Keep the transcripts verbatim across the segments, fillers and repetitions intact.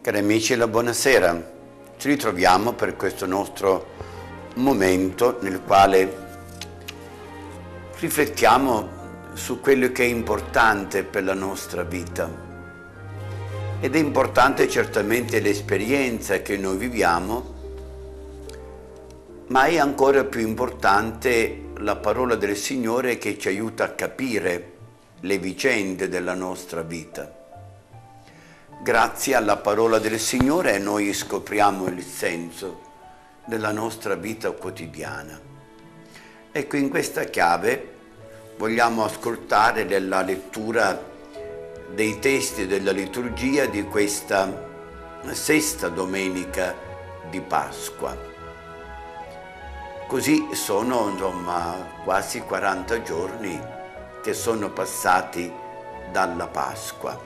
Cari amici, la buonasera. Ci ritroviamo per questo nostro momento nel quale riflettiamo su quello che è importante per la nostra vita. Ed è importante certamente l'esperienza che noi viviamo, ma è ancora più importante la parola del Signore che ci aiuta a capire le vicende della nostra vita. Grazie alla parola del Signore noi scopriamo il senso della nostra vita quotidiana. Ecco, in questa chiave vogliamo ascoltare la lettura dei testi della liturgia di questa sesta domenica di Pasqua. Così sono, insomma, quasi quaranta giorni che sono passati dalla Pasqua.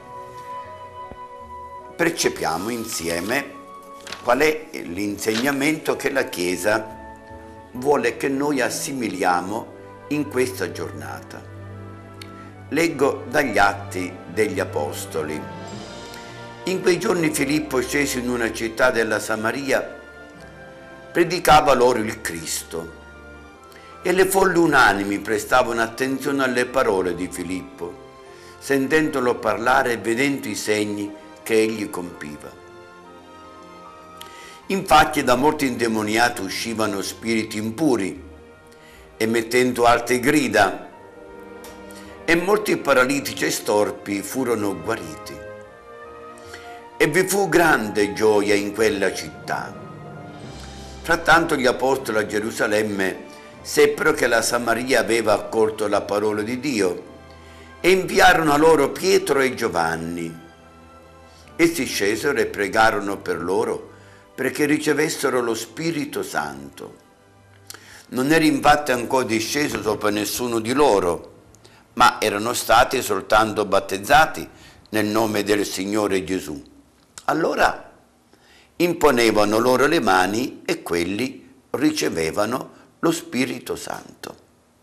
Percepiamo insieme qual è l'insegnamento che la Chiesa vuole che noi assimiliamo in questa giornata. Leggo dagli Atti degli Apostoli. In quei giorni Filippo, sceso in una città della Samaria, predicava loro il Cristo, e le folle unanimi prestavano attenzione alle parole di Filippo, sentendolo parlare e vedendo i segni che egli compiva. Infatti da molti indemoniati uscivano spiriti impuri, e mettendo alte grida, e molti paralitici e storpi furono guariti. E vi fu grande gioia in quella città. Frattanto gli apostoli a Gerusalemme seppero che la Samaria aveva accolto la parola di Dio, e inviarono a loro Pietro e Giovanni. Essi scesero e pregarono per loro perché ricevessero lo Spirito Santo. Non era infatti ancora disceso sopra nessuno di loro, ma erano stati soltanto battezzati nel nome del Signore Gesù. Allora imponevano loro le mani e quelli ricevevano lo Spirito Santo.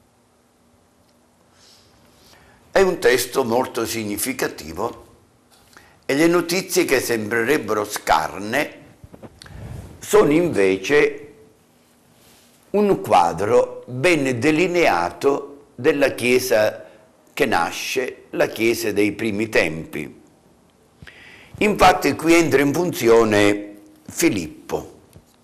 È un testo molto significativo. E le notizie che sembrerebbero scarne sono invece un quadro ben delineato della Chiesa che nasce, la Chiesa dei primi tempi. Infatti qui entra in funzione Filippo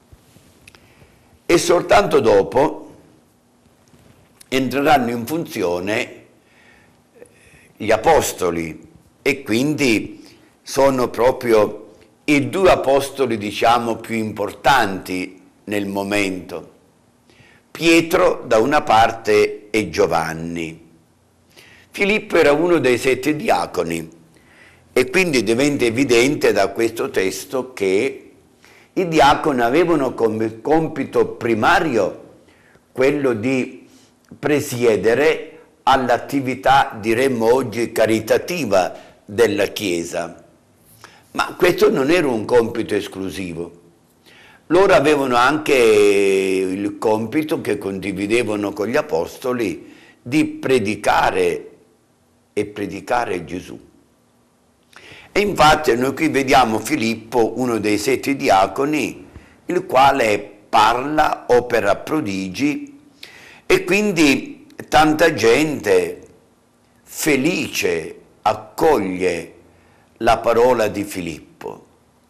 e soltanto dopo entreranno in funzione gli Apostoli e quindi sono proprio i due apostoli, diciamo, più importanti nel momento. Pietro da una parte e Giovanni. Filippo era uno dei sette diaconi e quindi diventa evidente da questo testo che i diaconi avevano come compito primario quello di presiedere all'attività, diremmo oggi, caritativa della Chiesa. Ma questo non era un compito esclusivo. Loro avevano anche il compito che condividevano con gli apostoli di predicare e predicare Gesù. E infatti noi qui vediamo Filippo, uno dei sette diaconi, il quale parla, opera prodigi e quindi tanta gente felice accoglie la parola di Filippo.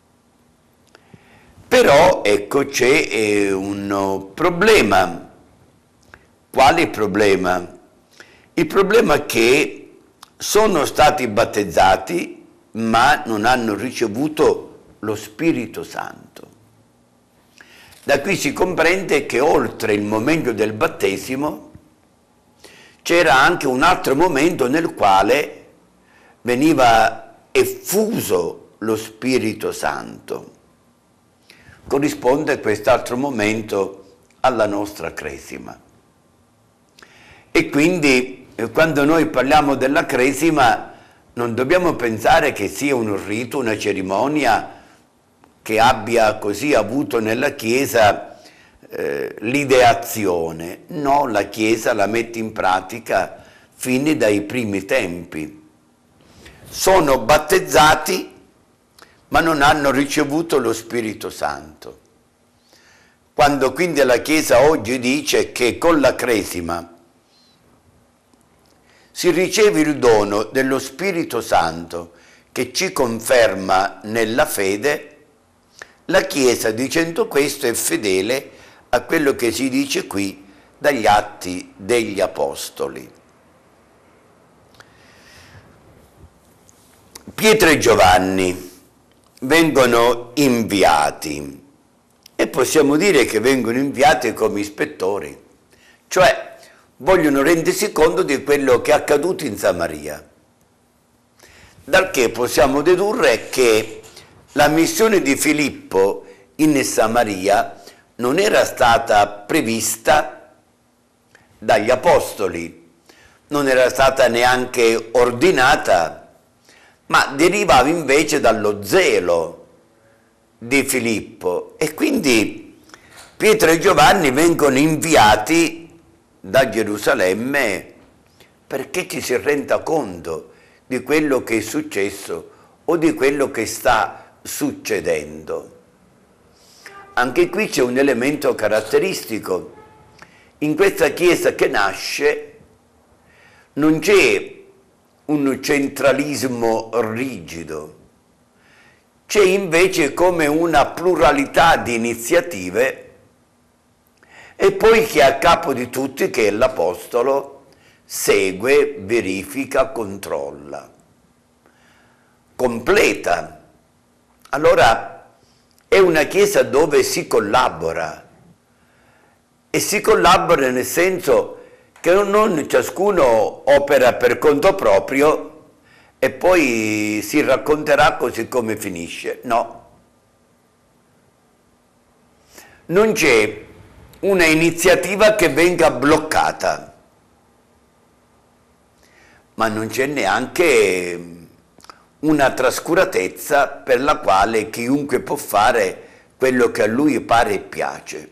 Però ecco c'è un problema. Quale problema? Il problema è che sono stati battezzati ma non hanno ricevuto lo Spirito Santo. Da qui si comprende che oltre il momento del battesimo c'era anche un altro momento nel quale veniva effuso lo Spirito Santo. Corrisponde quest'altro momento alla nostra cresima. E quindi quando noi parliamo della cresima non dobbiamo pensare che sia un rito, una cerimonia che abbia così avuto nella Chiesa eh, l'ideazione. No, la Chiesa la mette in pratica fin dai primi tempi. Sono battezzati ma non hanno ricevuto lo Spirito Santo. Quando quindi la Chiesa oggi dice che con la Cresima si riceve il dono dello Spirito Santo che ci conferma nella fede, la Chiesa, dicendo questo, è fedele a quello che si dice qui dagli Atti degli Apostoli. Pietro e Giovanni vengono inviati e possiamo dire che vengono inviati come ispettori, cioè vogliono rendersi conto di quello che è accaduto in Samaria. Dal che possiamo dedurre che la missione di Filippo in Samaria non era stata prevista dagli Apostoli, non era stata neanche ordinata, ma derivava invece dallo zelo di Filippo. E quindi Pietro e Giovanni vengono inviati da Gerusalemme perché ci si renda conto di quello che è successo o di quello che sta succedendo. Anche qui c'è un elemento caratteristico. In questa Chiesa che nasce non c'è un centralismo rigido, c'è invece come una pluralità di iniziative e poi chi è a capo di tutti, che è l'Apostolo, segue, verifica, controlla, completa. Allora è una Chiesa dove si collabora, e si collabora nel senso che non ciascuno opera per conto proprio e poi si racconterà così come finisce. No. Non c'è una iniziativa che venga bloccata, ma non c'è neanche una trascuratezza per la quale chiunque può fare quello che a lui pare e piace.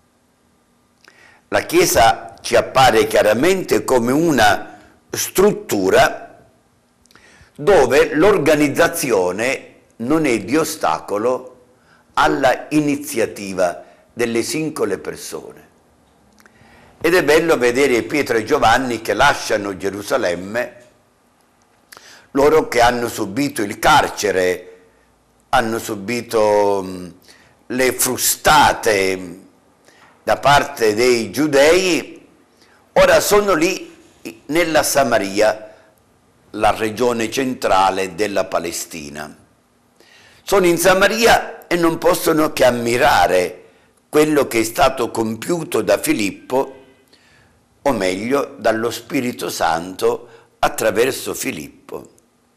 La Chiesa ci appare chiaramente come una struttura dove l'organizzazione non è di ostacolo alla iniziativa delle singole persone. Ed è bello vedere Pietro e Giovanni che lasciano Gerusalemme, loro che hanno subito il carcere, hanno subito mh, le frustate da parte dei giudei, ora sono lì nella Samaria, la regione centrale della Palestina. Sono in Samaria e non possono che ammirare quello che è stato compiuto da Filippo, o meglio dallo Spirito Santo attraverso Filippo.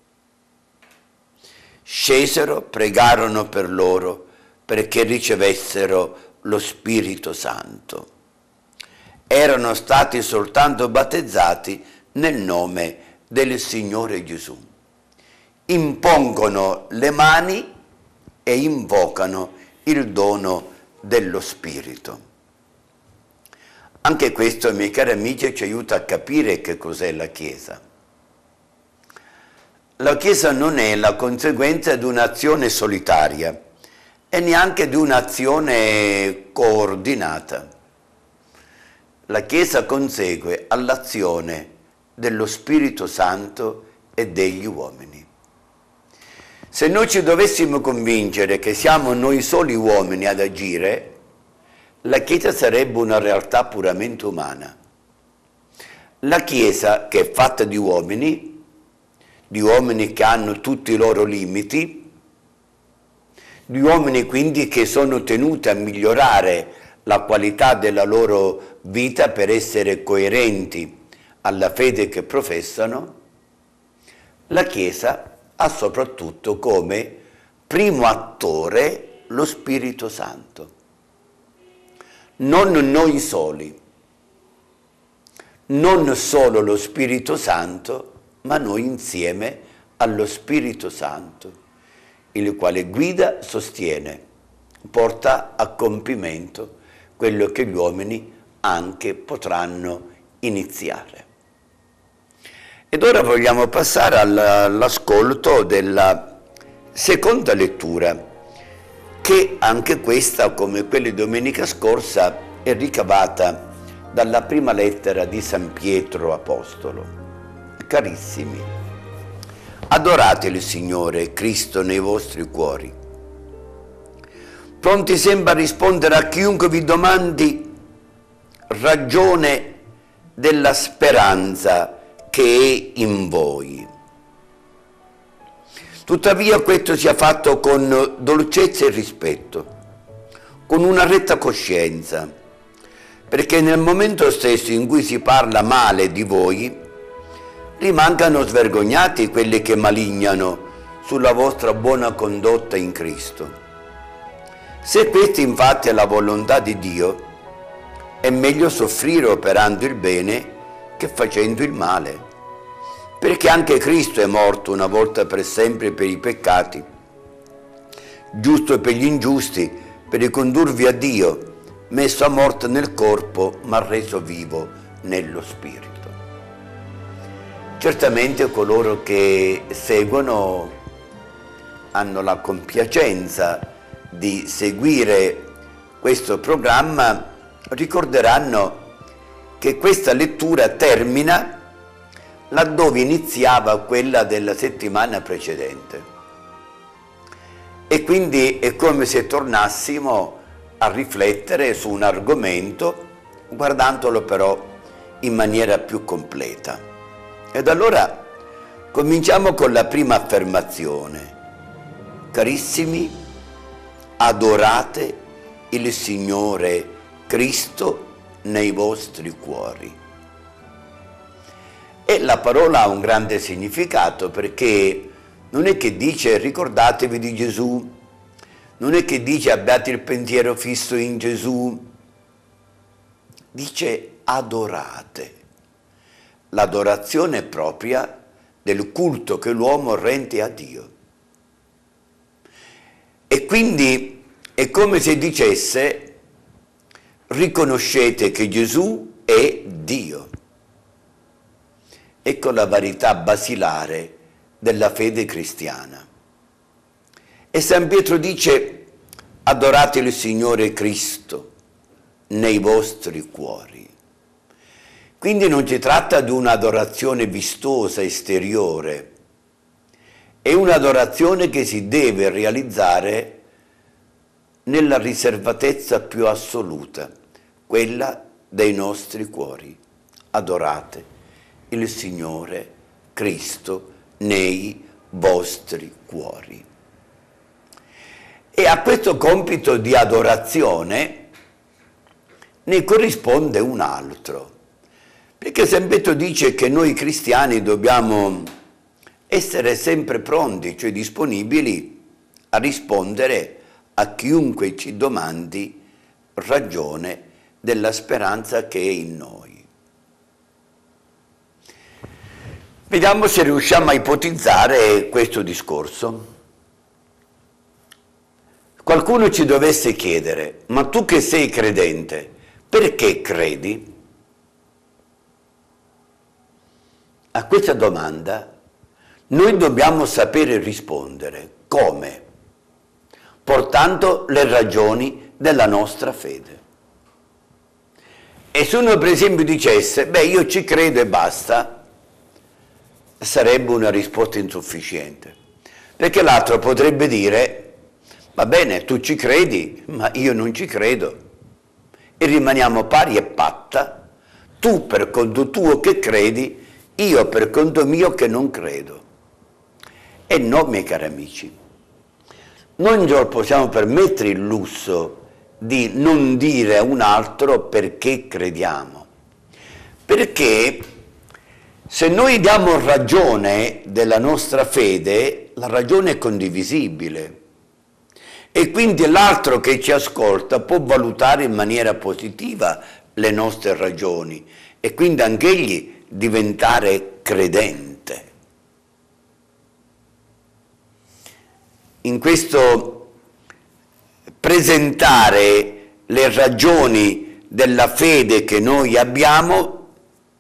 Scesero, pregarono per loro perché ricevessero lo Spirito Santo. Erano stati soltanto battezzati nel nome del Signore Gesù. Impongono le mani e invocano il dono dello Spirito. Anche questo, miei cari amici, ci aiuta a capire che cos'è la Chiesa. La Chiesa non è la conseguenza di un'azione solitaria e neanche di un'azione coordinata. La Chiesa consegue all'azione dello Spirito Santo e degli uomini. Se noi ci dovessimo convincere che siamo noi soli uomini ad agire, la Chiesa sarebbe una realtà puramente umana. La Chiesa, che è fatta di uomini, di uomini che hanno tutti i loro limiti, di uomini quindi che sono tenuti a migliorare la qualità della loro vita per essere coerenti alla fede che professano, la Chiesa ha soprattutto come primo attore lo Spirito Santo. Non noi soli, non solo lo Spirito Santo, ma noi insieme allo Spirito Santo, il quale guida, sostiene, porta a compimento quello che gli uomini anche potranno iniziare. Ed ora vogliamo passare all'ascolto della Seconda lettura, che anche questa, come quella di domenica scorsa, è ricavata dalla prima lettera di San Pietro Apostolo. Carissimi, adorate il Signore Cristo nei vostri cuori, pronti sempre a rispondere a chiunque vi domandi ragione della speranza che è in voi. Tuttavia questo sia fatto con dolcezza e rispetto, con una retta coscienza, perché nel momento stesso in cui si parla male di voi, rimangano svergognati quelli che malignano sulla vostra buona condotta in Cristo. Se questa infatti è la volontà di Dio, è meglio soffrire operando il bene che facendo il male. Perché anche Cristo è morto una volta per sempre per i peccati, giusto per gli ingiusti, per ricondurvi a Dio, messo a morte nel corpo, ma reso vivo nello spirito. Certamente coloro che seguono hanno la compiacenza di seguire questo programma, ricorderanno che questa lettura termina laddove iniziava quella della settimana precedente. E quindi è come se tornassimo a riflettere su un argomento, guardandolo però in maniera più completa. Ed allora cominciamo con la prima affermazione. Carissimi, adorate il Signore Cristo nei vostri cuori. E la parola ha un grande significato, perché non è che dice ricordatevi di Gesù, non è che dice abbiate il pensiero fisso in Gesù, dice adorate. L'adorazione è propria del culto che l'uomo rende a Dio. E quindi è come se dicesse riconoscete che Gesù è Dio. Ecco la verità basilare della fede cristiana. E San Pietro dice adorate il Signore Cristo nei vostri cuori. Quindi non si tratta di un'adorazione vistosa, esteriore, è un'adorazione che si deve realizzare nella riservatezza più assoluta, quella dei nostri cuori. Adorate il Signore Cristo nei vostri cuori. E a questo compito di adorazione ne corrisponde un altro, perché San Pietro dice che noi cristiani dobbiamo essere sempre pronti, cioè disponibili a rispondere a chiunque ci domandi ragione della speranza che è in noi. Vediamo se riusciamo a ipotizzare questo discorso. Qualcuno ci dovesse chiedere, ma tu che sei credente, perché credi? A questa domanda noi dobbiamo sapere rispondere. Come? Portando le ragioni della nostra fede. E se uno per esempio dicesse, beh io ci credo e basta, sarebbe una risposta insufficiente, perché l'altro potrebbe dire va bene, tu ci credi, ma io non ci credo, e rimaniamo pari e patta, tu per conto tuo che credi, io per conto mio che non credo. E no, miei cari amici, noi non possiamo permettere il lusso di non dire a un altro perché crediamo, perché se noi diamo ragione della nostra fede, la ragione è condivisibile e quindi l'altro che ci ascolta può valutare in maniera positiva le nostre ragioni e quindi anch'egli diventare credente. In questo presentare le ragioni della fede che noi abbiamo,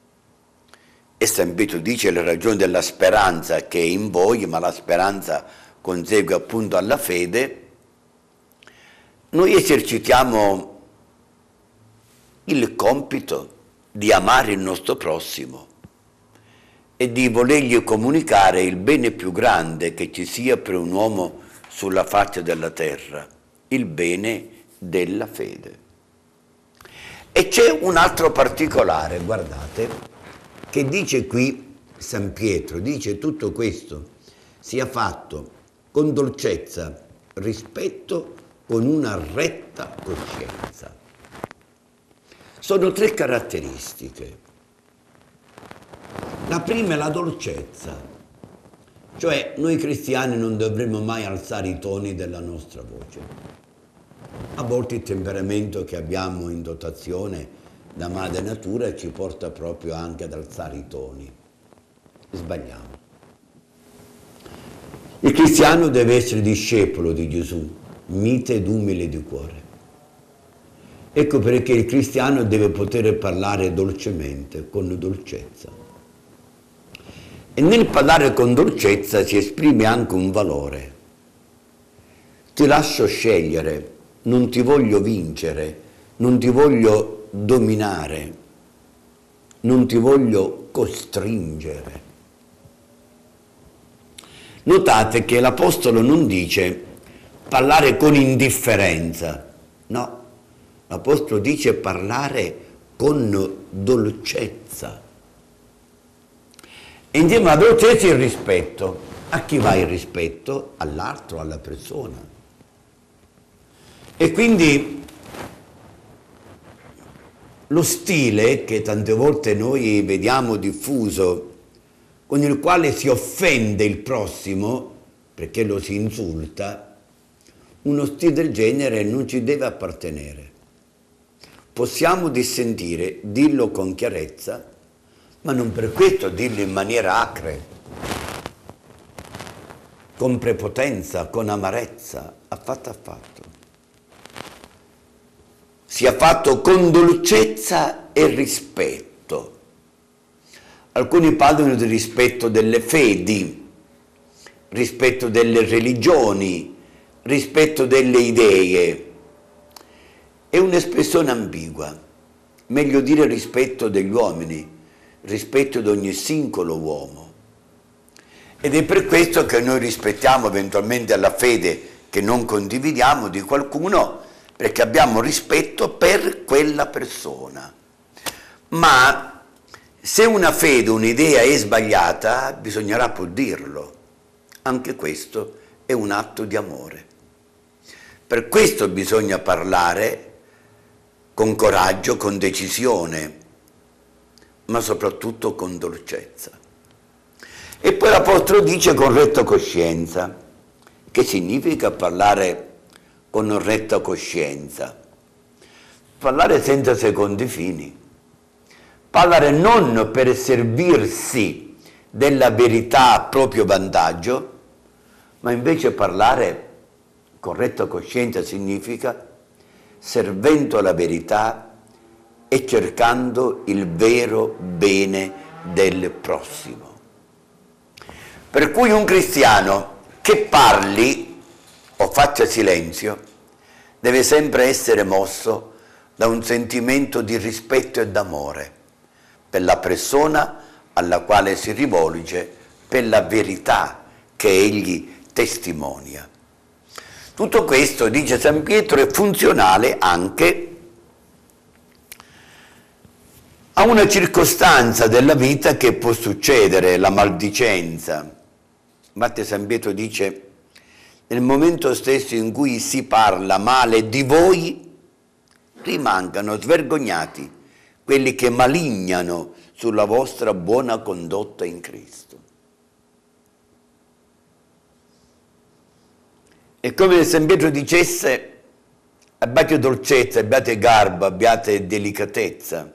e San Pietro dice le ragioni della speranza che è in voi, ma la speranza consegue appunto alla fede, noi esercitiamo il compito di amare il nostro prossimo e di volergli comunicare il bene più grande che ci sia per un uomo sulla faccia della terra, il bene della fede. E c'è un altro particolare, guardate, che dice qui San Pietro, dice tutto questo sia fatto con dolcezza, rispetto, con una retta coscienza. Sono tre caratteristiche. La prima è la dolcezza, cioè noi cristiani non dovremmo mai alzare i toni della nostra voce. A volte il temperamento che abbiamo in dotazione da madre natura ci porta proprio anche ad alzare i toni. Sbagliamo. Il cristiano deve essere discepolo di Gesù, mite ed umile di cuore. Ecco perché il cristiano deve poter parlare dolcemente, con dolcezza. E nel parlare con dolcezza si esprime anche un valore. Ti lascio scegliere, non ti voglio vincere, non ti voglio dominare, non ti voglio costringere. Notate che l'Apostolo non dice parlare con indifferenza, no, l'Apostolo dice parlare con dolcezza. E insieme alla dolcezza il rispetto. A chi va il rispetto? All'altro, alla persona. E quindi lo stile che tante volte noi vediamo diffuso, con il quale si offende il prossimo, perché lo si insulta, uno stile del genere non ci deve appartenere. Possiamo dissentire, dirlo con chiarezza, ma non per questo dirlo in maniera acre, con prepotenza, con amarezza, affatto affatto. Sia fatto con dolcezza e rispetto. Alcuni parlano di rispetto delle fedi, rispetto delle religioni, rispetto delle idee. È un'espressione ambigua, meglio dire rispetto degli uomini, rispetto di ogni singolo uomo. Ed è per questo che noi rispettiamo eventualmente la fede che non condividiamo di qualcuno, perché abbiamo rispetto per quella persona. Ma se una fede, un'idea è sbagliata, bisognerà pur dirlo. Anche questo è un atto di amore. Per questo bisogna parlare con coraggio, con decisione, ma soprattutto con dolcezza. E poi l'Apostolo dice con retta coscienza. Che significa parlare con retta coscienza? Parlare senza secondi fini. Parlare non per servirsi della verità a proprio vantaggio, ma invece parlare con retta coscienza significa servendo la verità e cercando il vero bene del prossimo. Per cui un cristiano che parli o faccia silenzio deve sempre essere mosso da un sentimento di rispetto e d'amore per la persona alla quale si rivolge, per la verità che egli testimonia. Tutto questo, dice San Pietro, è funzionale anche a una circostanza della vita che può succedere, la maldicenza. Infatti San Pietro dice, nel momento stesso in cui si parla male di voi, rimangano svergognati quelli che malignano sulla vostra buona condotta in Cristo. È come se San Pietro dicesse, abbiate dolcezza, abbiate garbo, abbiate delicatezza.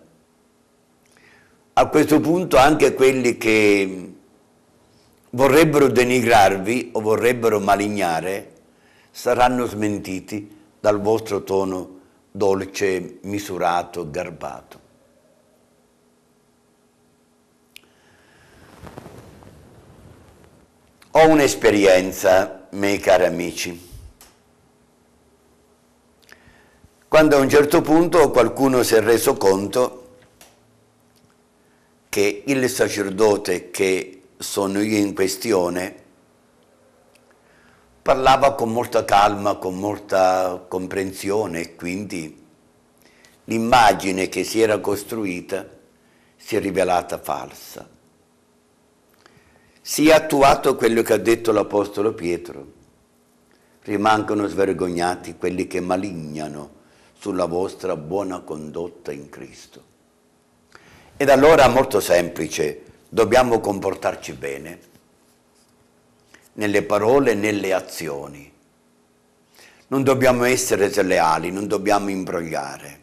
A questo punto anche quelli che vorrebbero denigrarvi o vorrebbero malignare saranno smentiti dal vostro tono dolce, misurato, garbato. Ho un'esperienza miei cari amici, quando a un certo punto qualcuno si è reso conto che il sacerdote che sono io in questione parlava con molta calma, con molta comprensione, e quindi l'immagine che si era costruita si è rivelata falsa. Si è attuato quello che ha detto l'Apostolo Pietro: rimangono svergognati quelli che malignano sulla vostra buona condotta in Cristo. Ed allora, molto semplice, dobbiamo comportarci bene nelle parole e nelle azioni. Non dobbiamo essere sleali, non dobbiamo imbrogliare.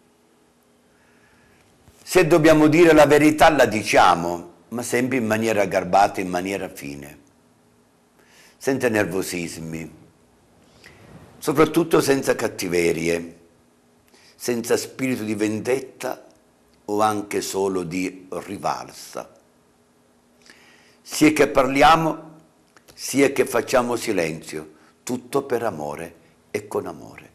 Se dobbiamo dire la verità, la diciamo, ma sempre in maniera garbata, in maniera fine, senza nervosismi, soprattutto senza cattiverie, senza spirito di vendetta o anche solo di rivalsa. Sia che parliamo, sia che facciamo silenzio, tutto per amore e con amore.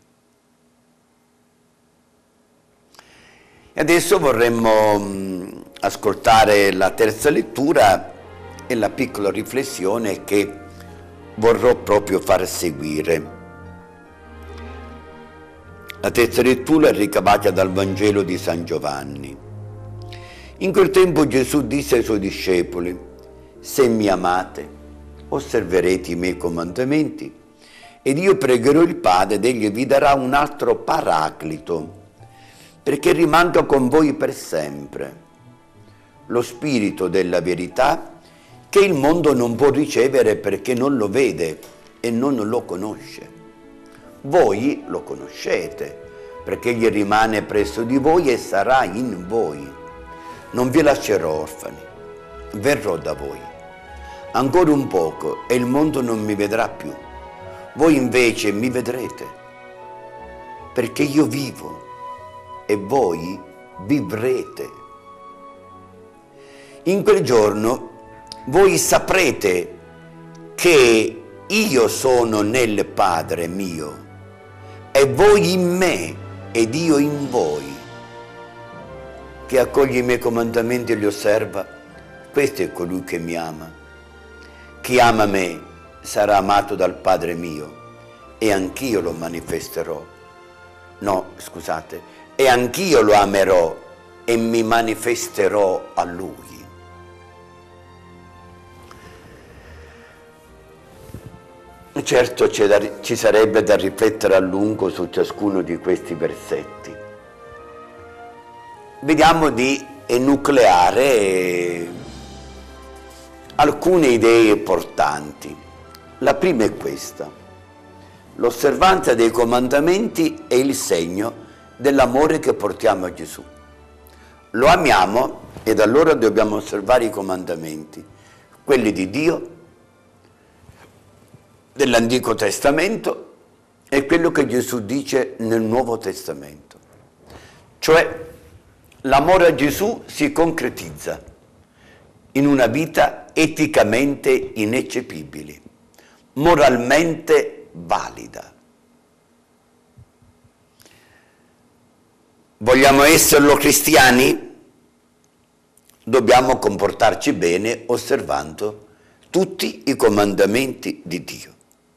E adesso vorremmo mh, ascoltare la terza lettura e la piccola riflessione che vorrò proprio far seguire. La terza lettura è ricavata dal Vangelo di San Giovanni. In quel tempo Gesù disse ai suoi discepoli: se mi amate, osserverete i miei comandamenti, ed io pregherò il Padre ed egli vi darà un altro paraclito, perché rimanga con voi per sempre, lo Spirito della verità, che il mondo non può ricevere perché non lo vede e non lo conosce. Voi lo conoscete, perché egli rimane presso di voi e sarà in voi. Non vi lascerò orfani, verrò da voi. Ancora un poco e il mondo non mi vedrà più. Voi invece mi vedrete, perché io vivo e voi vivrete. In quel giorno voi saprete che io sono nel Padre mio, e voi in me, ed io in voi. Chi accoglie i miei comandamenti e li osserva, questo è colui che mi ama. Chi ama me sarà amato dal Padre mio, e anch'io lo manifesterò. No, scusate, e anch'io lo amerò e mi manifesterò a lui. Certo ci sarebbe da riflettere a lungo su ciascuno di questi versetti. Vediamo di enucleare alcune idee importanti. La prima è questa: l'osservanza dei comandamenti è il segno dell'amore che portiamo a Gesù. Lo amiamo ed allora dobbiamo osservare i comandamenti, quelli di Dio, dell'Antico Testamento, e quello che Gesù dice nel Nuovo Testamento. Cioè, l'amore a Gesù si concretizza in una vita eticamente ineccepibile, moralmente valida. Vogliamo esserlo cristiani? Dobbiamo comportarci bene osservando tutti i comandamenti di Dio.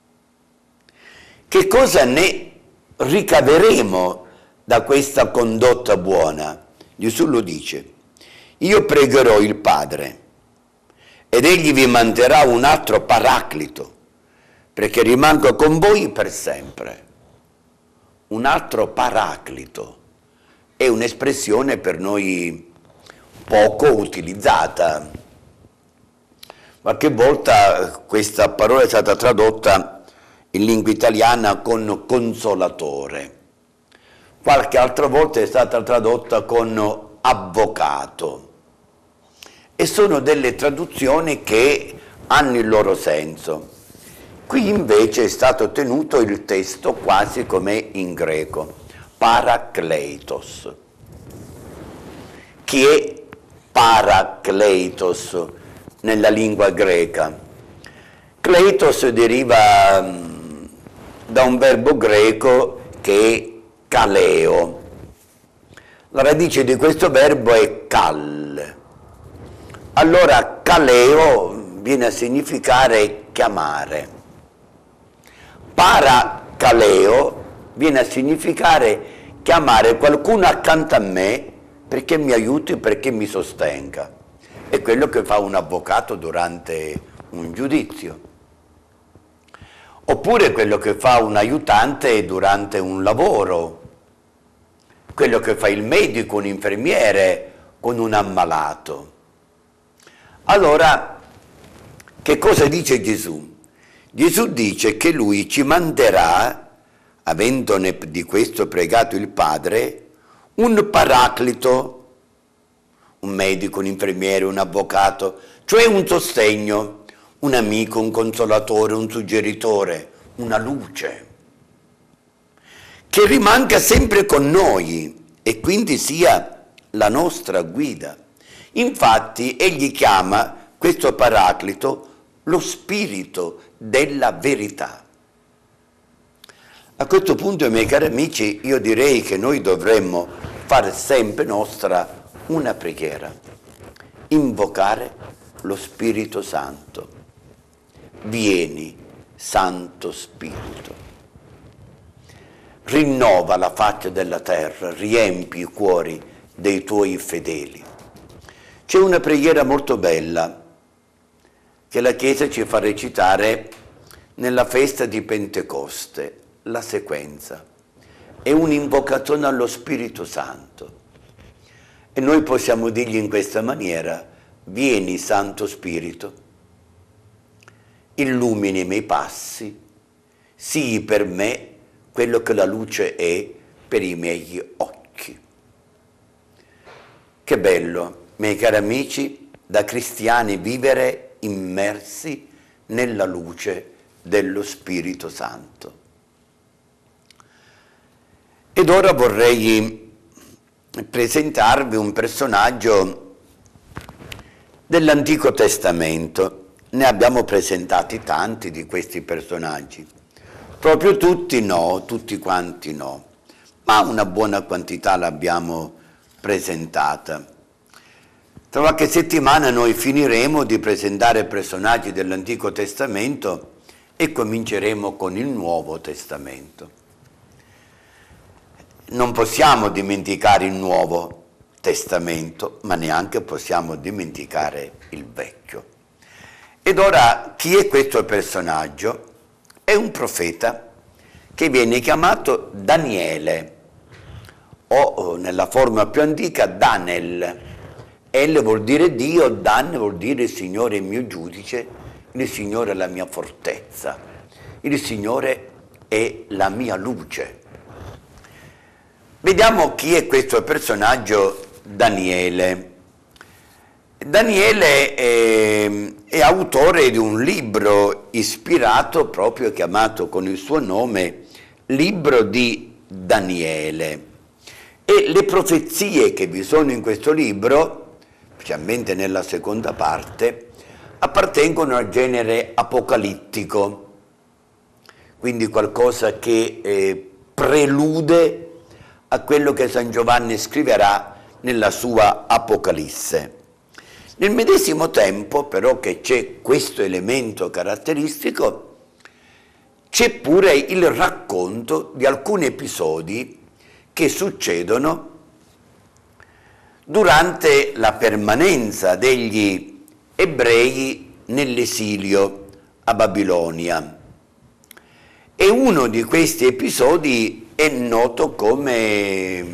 Che cosa ne ricaveremo da questa condotta buona? Gesù lo dice: io pregherò il Padre ed egli vi manderà un altro paraclito, perché rimango con voi per sempre. Un altro paraclito è un'espressione per noi poco utilizzata. Qualche volta questa parola è stata tradotta in lingua italiana con consolatore, qualche altra volta è stata tradotta con avvocato, e sono delle traduzioni che hanno il loro senso. Qui invece è stato tenuto il testo quasi come in greco, parakleitos. Chi è parakleitos nella lingua greca? Kleitos deriva um, da un verbo greco che è kaleo. La radice di questo verbo è kal. Allora kaleo viene a significare chiamare. Parakaleo viene a significare chiamare qualcuno accanto a me perché mi aiuti, perché mi sostenga. È quello che fa un avvocato durante un giudizio. Oppure quello che fa un aiutante durante un lavoro, quello che fa il medico, un infermiere con un ammalato. Allora, che cosa dice Gesù? Gesù dice che lui ci manderà, avendone di questo pregato il Padre, un paraclito, un medico, un infermiere, un avvocato, cioè un sostegno, un amico, un consolatore, un suggeritore, una luce, che rimanga sempre con noi e quindi sia la nostra guida. Infatti egli chiama questo paraclito lo spirito della verità. A questo punto, miei cari amici, io direi che noi dovremmo fare sempre nostra una preghiera, invocare lo Spirito Santo. Vieni, Santo Spirito, rinnova la faccia della terra, riempi i cuori dei tuoi fedeli. C'è una preghiera molto bella che la Chiesa ci fa recitare nella festa di Pentecoste, la sequenza. È un'invocazione allo Spirito Santo. E noi possiamo dirgli in questa maniera: vieni, Santo Spirito, illumini i miei passi, sii per me quello che la luce è per i miei occhi. Che bello, miei cari amici, da cristiani vivere immersi nella luce dello Spirito Santo. Ed ora vorrei presentarvi un personaggio dell'Antico Testamento. Ne abbiamo presentati tanti di questi personaggi, proprio tutti no, tutti quanti no, ma una buona quantità l'abbiamo presentata. Tra qualche settimana noi finiremo di presentare personaggi dell'Antico Testamento e cominceremo con il Nuovo Testamento. Non possiamo dimenticare il Nuovo Testamento, ma neanche possiamo dimenticare il Vecchio. Ed ora, chi è questo personaggio? È un profeta che viene chiamato Daniele, o nella forma più antica Danel. El vuol dire Dio, Dan vuol dire il Signore è il mio giudice, il Signore è la mia fortezza, il Signore è la mia luce. Vediamo chi è questo personaggio Daniele. Daniele è, è autore di un libro ispirato, proprio chiamato con il suo nome, Libro di Daniele. E le profezie che vi sono in questo libro, specialmente nella seconda parte, appartengono al genere apocalittico, quindi qualcosa che eh, prelude a quello che San Giovanni scriverà nella sua Apocalisse. Nel medesimo tempo, però, che c'è questo elemento caratteristico, c'è pure il racconto di alcuni episodi che succedono durante la permanenza degli ebrei nell'esilio a Babilonia. E uno di questi episodi è noto come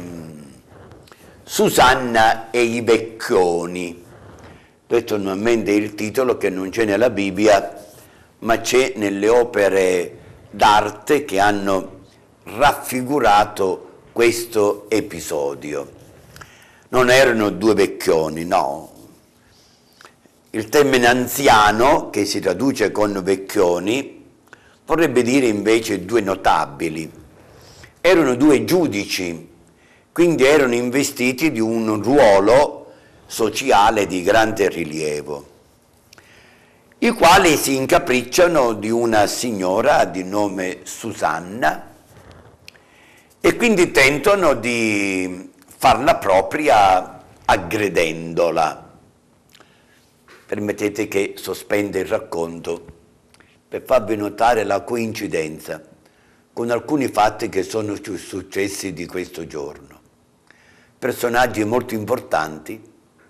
Susanna e i Vecchioni. Questo normalmente è il titolo che non c'è nella Bibbia, ma c'è nelle opere d'arte che hanno raffigurato questo episodio. Non erano due vecchioni, no. Il termine anziano, che si traduce con vecchioni, vorrebbe dire invece due notabili. Erano due giudici, quindi erano investiti di un ruolo sociale di grande rilievo. i quali si incapricciano di una signora di nome Susanna e quindi tentano di farla propria aggredendola. Permettete che sospenda il racconto per farvi notare la coincidenza con alcuni fatti che sono successi di questo giorno. Personaggi molto importanti,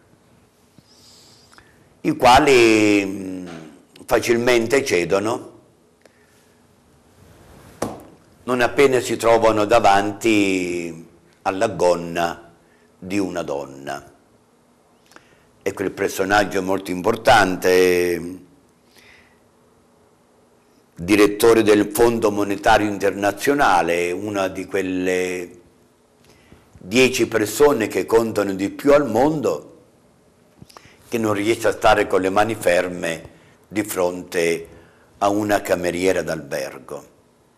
i quali facilmente cedono non appena si trovano davanti alla gonna di una donna. Ecco il personaggio molto importante, direttore del Fondo Monetario Internazionale, una di quelle dieci persone che contano di più al mondo, che non riesce a stare con le mani ferme di fronte a una cameriera d'albergo.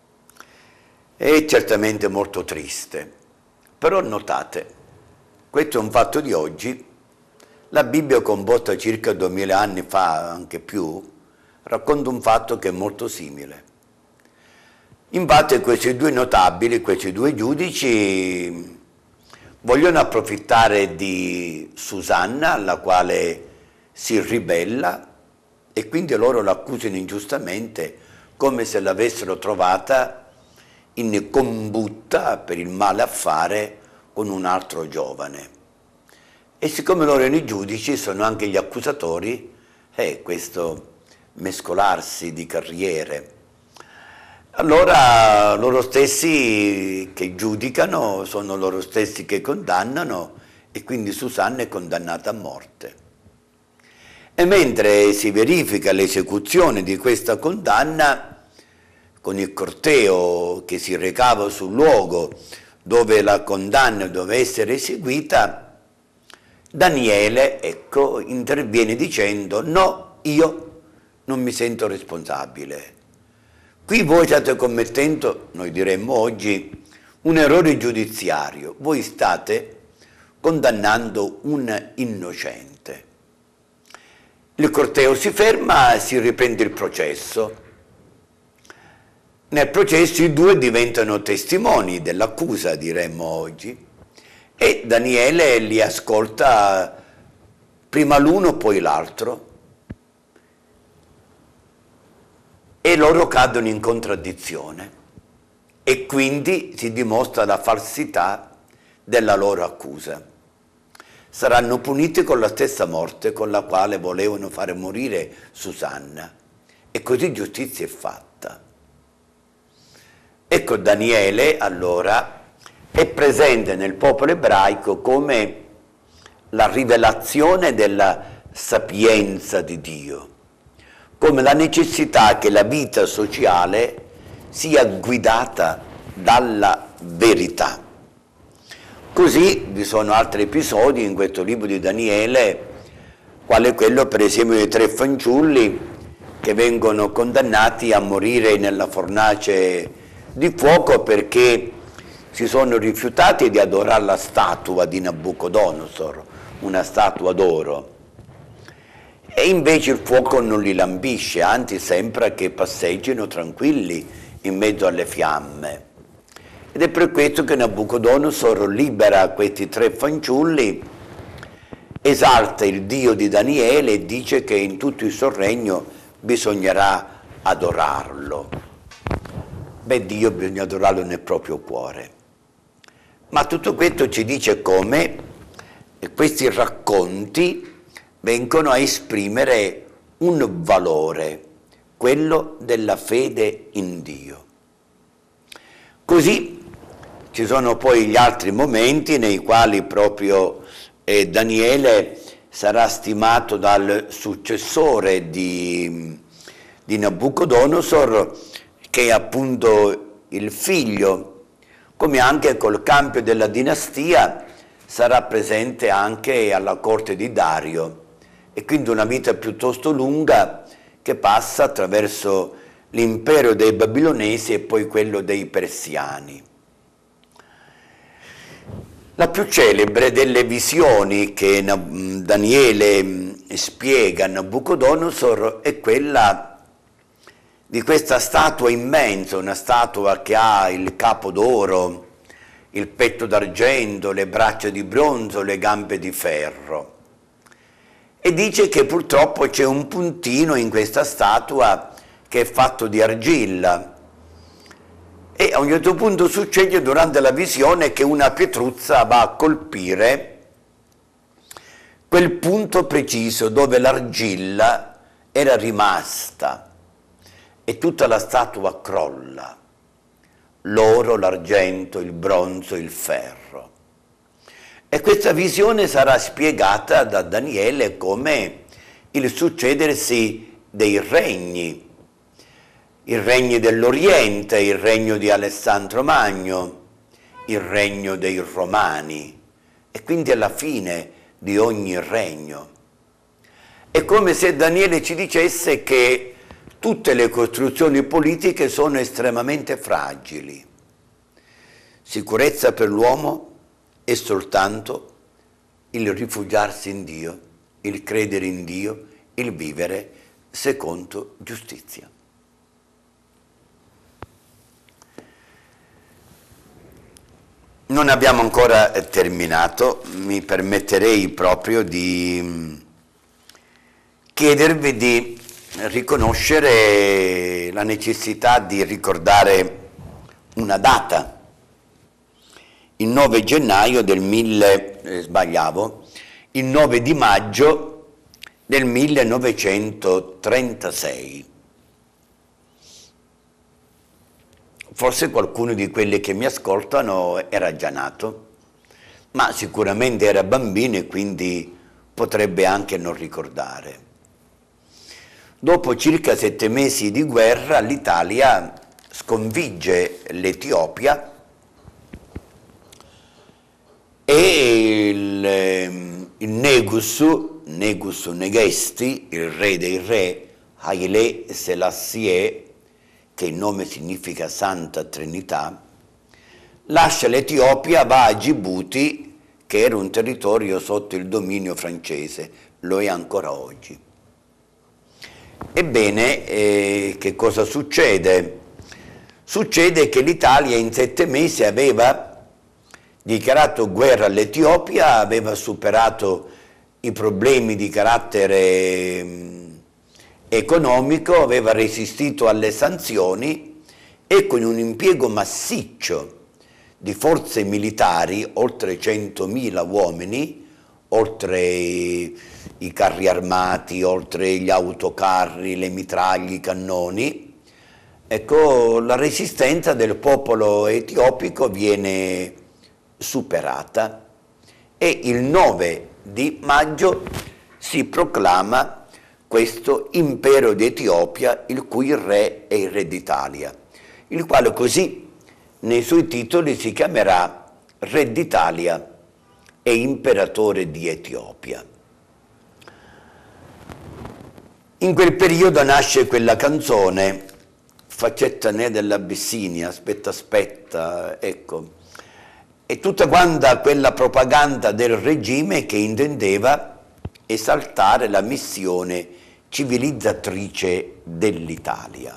È certamente molto triste, però notate, questo è un fatto di oggi, la Bibbia composta circa duemila anni fa, anche più, racconta un fatto che è molto simile. Infatti questi due notabili, questi due giudici, vogliono approfittare di Susanna, alla quale si ribella, e quindi loro l'accusano ingiustamente come se l'avessero trovata in combutta per il male affare con un altro giovane. E siccome loro erano i giudici, sono anche gli accusatori, eh, questo mescolarsi di carriere. Allora loro stessi che giudicano sono loro stessi che condannano e quindi Susanna è condannata a morte. E mentre si verifica l'esecuzione di questa condanna, con il corteo che si recava sul luogo dove la condanna doveva essere eseguita, Daniele, ecco, interviene dicendo: no, io non mi sento responsabile. Qui voi state commettendo, noi diremmo oggi, un errore giudiziario. Voi state condannando un innocente. Il corteo si ferma e si riprende il processo. Nel processo i due diventano testimoni dell'accusa, diremmo oggi, e Daniele li ascolta prima l'uno poi l'altro e loro cadono in contraddizione e quindi si dimostra la falsità della loro accusa. Saranno puniti con la stessa morte con la quale volevano fare morire Susanna e così giustizia è fatta. Ecco, Daniele allora è presente nel popolo ebraico come la rivelazione della sapienza di Dio, come la necessità che la vita sociale sia guidata dalla verità. Così vi sono altri episodi in questo libro di Daniele, quale quello per esempio dei tre fanciulli che vengono condannati a morire nella fornace di fuoco perché si sono rifiutati di adorare la statua di Nabucodonosor, una statua d'oro. E invece il fuoco non li lambisce, anzi sembra che passeggino tranquilli in mezzo alle fiamme. Ed è per questo che Nabucodonosor libera questi tre fanciulli, esalta il Dio di Daniele e dice che in tutto il suo regno bisognerà adorarlo. Beh, Dio bisogna adorarlo nel proprio cuore. Ma tutto questo ci dice come questi racconti vengono a esprimere un valore, quello della fede in Dio. Così ci sono poi gli altri momenti nei quali proprio eh, Daniele sarà stimato dal successore di, di Nabucodonosor, che è appunto il figlio, come anche col cambio della dinastia sarà presente anche alla corte di Dario, e quindi una vita piuttosto lunga che passa attraverso l'impero dei babilonesi e poi quello dei persiani. La più celebre delle visioni che Daniele spiega Nabucodonosor è quella di questa statua immensa, una statua che ha il capo d'oro, il petto d'argento, le braccia di bronzo, le gambe di ferro. E dice che purtroppo c'è un puntino in questa statua che è fatto di argilla. E a un certo punto succede durante la visione che una pietruzza va a colpire quel punto preciso dove l'argilla era rimasta e tutta la statua crolla. L'oro, l'argento, il bronzo, il ferro. E questa visione sarà spiegata da Daniele come il succedersi dei regni, il regno dell'Oriente, il regno di Alessandro Magno, il regno dei Romani, e quindi alla fine di ogni regno. È come se Daniele ci dicesse che tutte le costruzioni politiche sono estremamente fragili. Sicurezza per l'uomo è soltanto il rifugiarsi in Dio, il credere in Dio, il vivere secondo giustizia. Non abbiamo ancora terminato, mi permetterei proprio di chiedervi di riconoscere la necessità di ricordare una data, il nove gennaio del mille, eh, sbagliavo, il nove di maggio del millenovecentotrentasei. Forse qualcuno di quelli che mi ascoltano era già nato, ma sicuramente era bambino e quindi potrebbe anche non ricordare. Dopo circa sette mesi di guerra, l'Italia sconfigge l'Etiopia e il, il Negus, Negus Negesti, il re dei re, Haile Selassie, che il nome significa Santa Trinità, lascia l'Etiopia, va a Gibuti, che era un territorio sotto il dominio francese, lo è ancora oggi. Ebbene, eh, che cosa succede? Succede che l'Italia in sette mesi aveva dichiarato guerra all'Etiopia, aveva superato i problemi di carattere mh, economico, aveva resistito alle sanzioni e con un impiego massiccio di forze militari, oltre centomila uomini, oltre i, i carri armati, oltre gli autocarri, le mitraglie, i cannoni, ecco, la resistenza del popolo etiopico viene superata e il nove di maggio si proclama questo impero d'Etiopia, il cui re è il re d'Italia, il quale così nei suoi titoli si chiamerà Re d'Italia e Imperatore di Etiopia. In quel periodo nasce quella canzone, Faccetta ne dell'Abissinia, aspetta aspetta, ecco, e tutta quanta quella propaganda del regime che intendeva esaltare la missione civilizzatrice dell'Italia.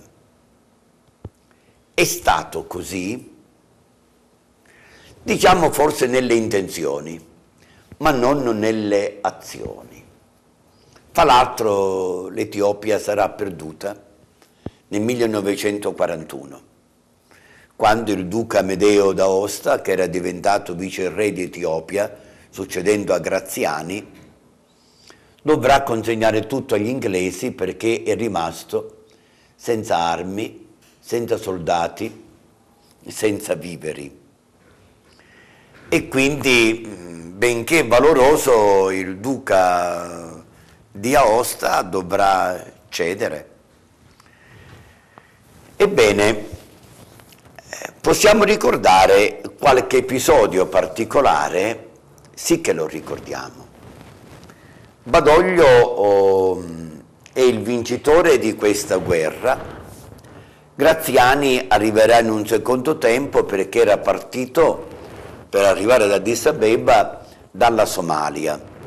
È stato così, diciamo forse nelle intenzioni, ma non nelle azioni. Fra l'altro l'Etiopia sarà perduta nel millenovecentoquarantuno, quando il duca Amedeo d'Aosta, che era diventato viceré di Etiopia, succedendo a Graziani, dovrà consegnare tutto agli inglesi perché è rimasto senza armi, senza soldati, senza viveri. E quindi, benché valoroso, il duca di Aosta dovrà cedere. Ebbene, possiamo ricordare qualche episodio particolare, sì che lo ricordiamo. Badoglio oh, è il vincitore di questa guerra. Graziani arriverà in un secondo tempo perché era partito per arrivare ad Addis Abeba dalla Somalia,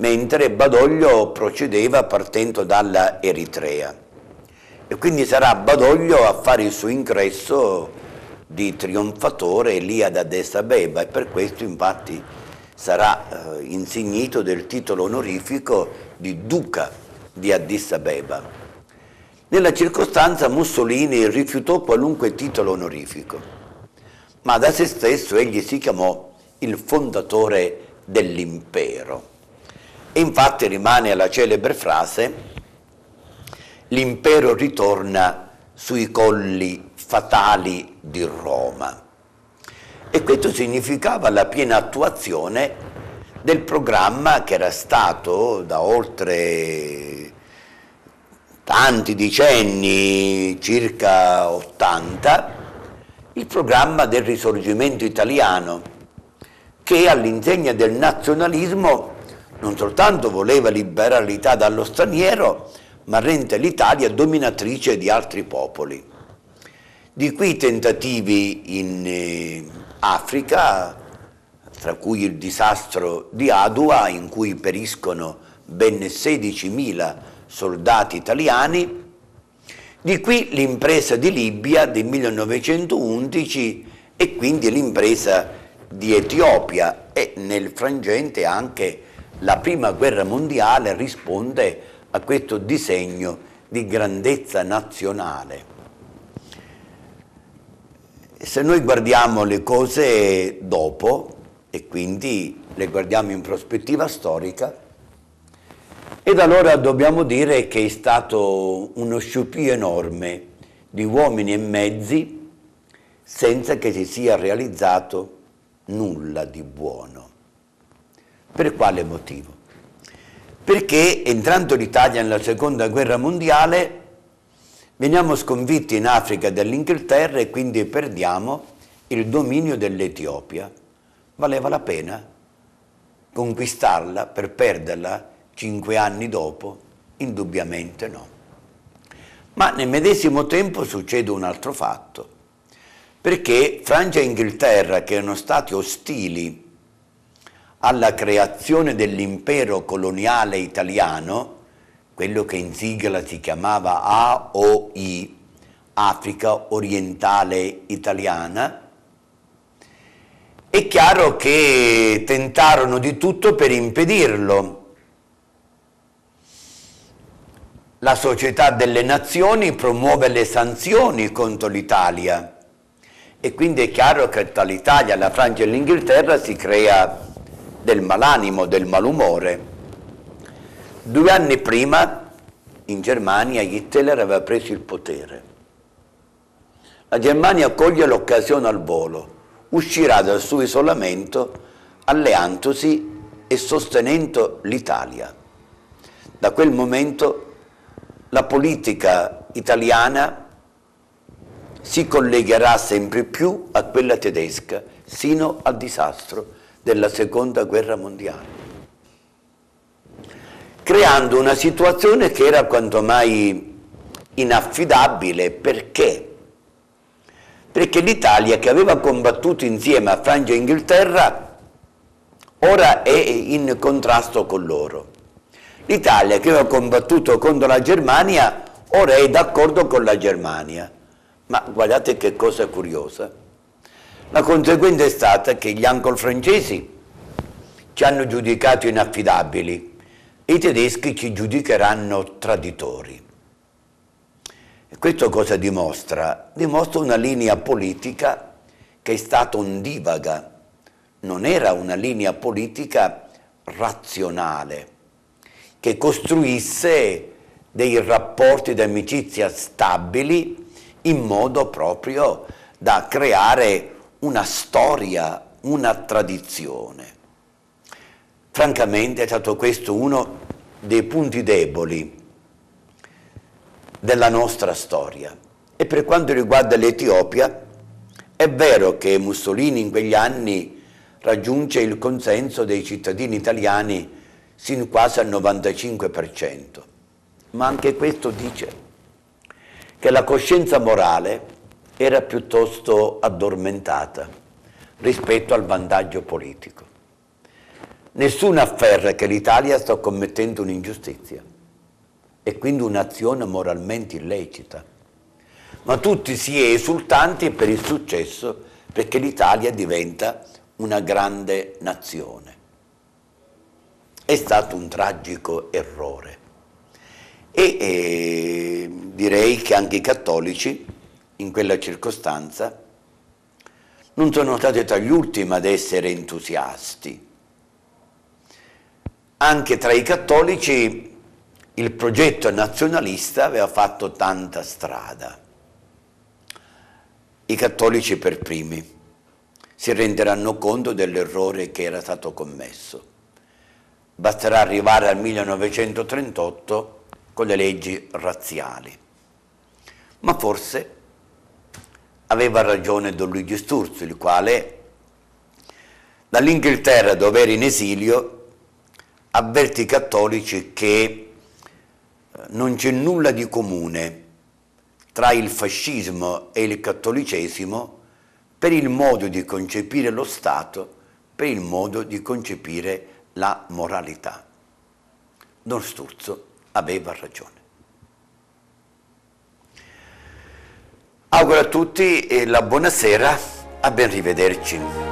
mentre Badoglio procedeva partendo dalla Eritrea. E quindi sarà Badoglio a fare il suo ingresso di trionfatore lì ad Addis Abeba, e per questo infatti sarà eh, insignito del titolo onorifico di duca di Addis Abeba. Nella circostanza Mussolini rifiutò qualunque titolo onorifico, ma da se stesso egli si chiamò il fondatore dell'impero. E infatti rimane la celebre frase: l'impero ritorna sui colli fatali di Roma. E questo significava la piena attuazione del programma che era stato da oltre tanti decenni, circa ottanta, il programma del Risorgimento italiano, che all'insegna del nazionalismo non soltanto voleva liberare l'Italia dallo straniero, ma rende l'Italia dominatrice di altri popoli. Di qui i tentativi in eh, Africa, tra cui il disastro di Adua, in cui periscono ben sedicimila soldati italiani. Di qui l'impresa di Libia del millenovecentoundici e quindi l'impresa di Etiopia, e nel frangente anche la prima guerra mondiale risponde a questo disegno di grandezza nazionale. Se noi guardiamo le cose dopo, e quindi le guardiamo in prospettiva storica, ed allora dobbiamo dire che è stato uno sciupio enorme di uomini e mezzi senza che si sia realizzato nulla di buono. Per quale motivo? Perché entrando l'Italia nella seconda guerra mondiale veniamo sconfitti in Africa dall'Inghilterra e quindi perdiamo il dominio dell'Etiopia. Valeva la pena conquistarla per perderla cinque anni dopo? Indubbiamente no. Ma nel medesimo tempo succede un altro fatto, perché Francia e Inghilterra, che erano stati ostili alla creazione dell'impero coloniale italiano, quello che in sigla si chiamava A O I, Africa Orientale Italiana, è chiaro che tentarono di tutto per impedirlo. La Società delle Nazioni promuove le sanzioni contro l'Italia e quindi è chiaro che tra l'Italia, la Francia e l'Inghilterra si crea del malanimo, del malumore. Due anni prima in Germania Hitler aveva preso il potere. La Germania coglie l'occasione al volo, uscirà dal suo isolamento alleandosi e sostenendo l'Italia. Da quel momento la politica italiana si collegherà sempre più a quella tedesca, sino al disastro della Seconda Guerra Mondiale, creando una situazione che era quanto mai inaffidabile. Perché? Perché l'Italia, che aveva combattuto insieme a Francia e Inghilterra, ora è in contrasto con loro. L'Italia, che aveva combattuto contro la Germania, ora è d'accordo con la Germania. Ma guardate che cosa curiosa. La conseguenza è stata che gli anglo-francesi ci hanno giudicato inaffidabili e i tedeschi ci giudicheranno traditori. E questo cosa dimostra? Dimostra una linea politica che è stata ondivaga, non era una linea politica razionale, che costruisse dei rapporti di amicizia stabili in modo proprio da creare una storia, una tradizione. Francamente è stato questo uno dei punti deboli della nostra storia. E per quanto riguarda l'Etiopia, è vero che Mussolini in quegli anni raggiunge il consenso dei cittadini italiani sino quasi al novantacinque per cento, ma anche questo dice che la coscienza morale era piuttosto addormentata rispetto al vantaggio politico. Nessuno afferra che l'Italia sta commettendo un'ingiustizia e quindi un'azione moralmente illecita, ma tutti si è esultanti per il successo, perché l'Italia diventa una grande nazione. È stato un tragico errore e eh, direi che anche i cattolici in quella circostanza non sono stati tra gli ultimi ad essere entusiasti. Anche tra i cattolici il progetto nazionalista aveva fatto tanta strada. I cattolici per primi si renderanno conto dell'errore che era stato commesso. Basterà arrivare al millenovecentotrentotto con le leggi razziali. Ma forse aveva ragione Don Luigi Sturzo, il quale dall'Inghilterra, dove era in esilio, avverte i cattolici che non c'è nulla di comune tra il fascismo e il cattolicesimo per il modo di concepire lo Stato, per il modo di concepire la moralità. Don Sturzo aveva ragione. Auguro a tutti la buonasera, a ben rivederci.